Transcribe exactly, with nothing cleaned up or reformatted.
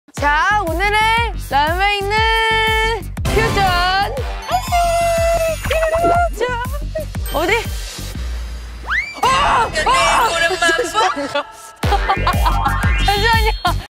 자, 오늘의 남아있는 퓨전 퓨전 어디? 어! 어! 오랜만 봐. 잠시만요.